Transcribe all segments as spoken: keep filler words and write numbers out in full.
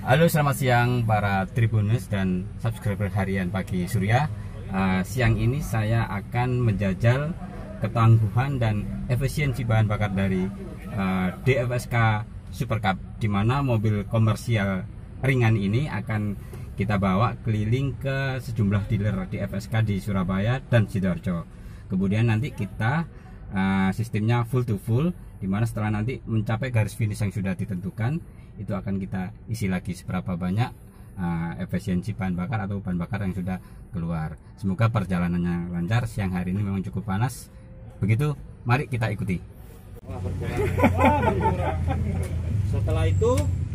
Halo, selamat siang para Tribuners dan subscriber harian Pagi Surya. uh, Siang ini saya akan menjajal ketangguhan dan efisiensi bahan bakar dari uh, D F S K Super Cup, di mana mobil komersial ringan ini akan kita bawa keliling ke sejumlah dealer D F S K di Surabaya dan Sidoarjo. Kemudian nanti kita uh, sistemnya full to full, dimana setelah nanti mencapai garis finish yang sudah ditentukan, itu akan kita isi lagi seberapa banyak uh, efisiensi bahan bakar atau bahan bakar yang sudah keluar. Semoga perjalanannya lancar. Siang hari ini memang cukup panas. Begitu, mari kita ikuti. Wah, berkurang. Wah, berkurang. Setelah itu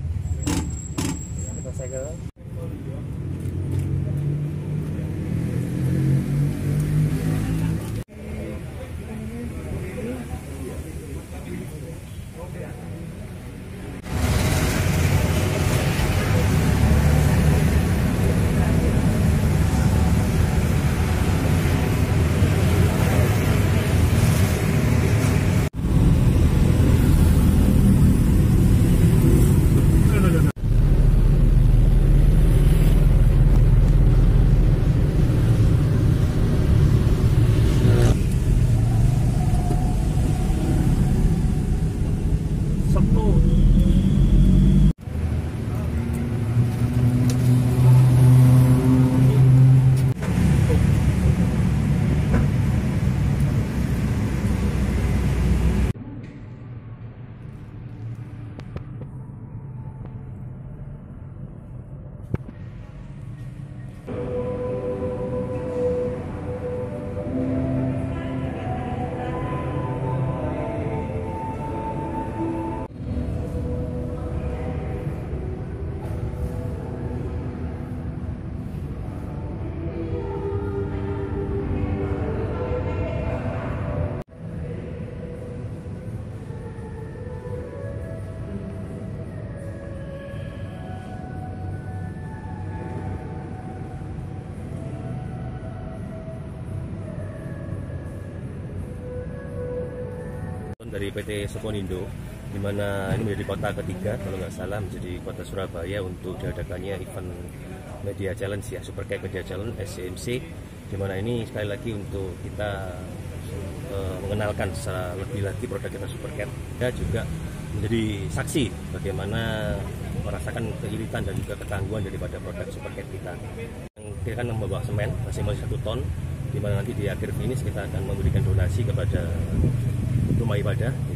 kita segel. Dari P T Sokonindo, di mana ini menjadi kota ketiga kalau nggak salah menjadi kota Surabaya untuk diadakannya event Media Challenge ya, Super Cup Media Challenge S C M C, di mana ini sekali lagi untuk kita uh, mengenalkan secara lebih lagi produk kita Super Cup. Kita juga menjadi saksi bagaimana merasakan keiritan dan juga ketangguhan daripada produk Super Cup kita. Yang kita akan membawa semen maksimal satu ton, di mana nanti di akhir finish kita akan memberikan donasi kepada rumah ibadah.